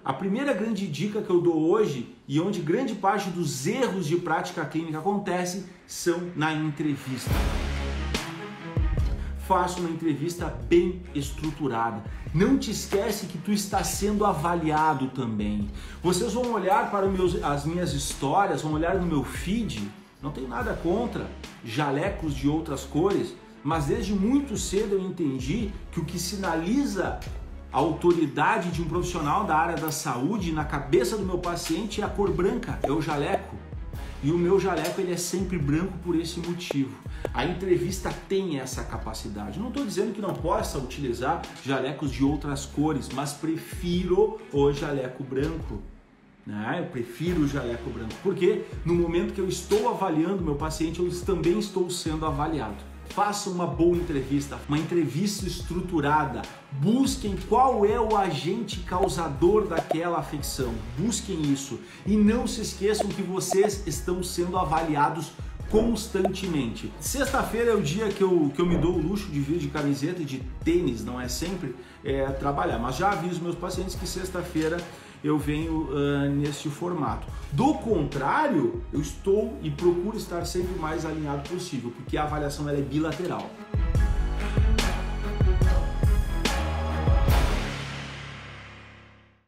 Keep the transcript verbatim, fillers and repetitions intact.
A primeira grande dica que eu dou hoje e onde grande parte dos erros de prática clínica acontecem são na entrevista. Faça uma entrevista bem estruturada. Não te esquece que tu está sendo avaliado também. Vocês vão olhar para meus, as minhas histórias, vão olhar no meu feed, não tem nada contra jalecos de outras cores, mas desde muito cedo eu entendi que o que sinaliza a autoridade de um profissional da área da saúde na cabeça do meu paciente é a cor branca, é o jaleco. E o meu jaleco ele é sempre branco por esse motivo. A entrevista tem essa capacidade. Não estou dizendo que não possa utilizar jalecos de outras cores, mas prefiro o jaleco branco. Né? Eu prefiro o jaleco branco, porque no momento que eu estou avaliando meu paciente, eu também estou sendo avaliado. Faça uma boa entrevista, uma entrevista estruturada. Busquem qual é o agente causador daquela afecção. Busquem isso. E não se esqueçam que vocês estão sendo avaliados constantemente. Sexta-feira é o dia que eu, que eu me dou o luxo de vir de camiseta e de tênis, não é sempre é, trabalhar. Mas já aviso meus pacientes que sexta-feira eu venho uh, neste formato. Do contrário, eu estou e procuro estar sempre o mais alinhado possível, porque a avaliação ela é bilateral.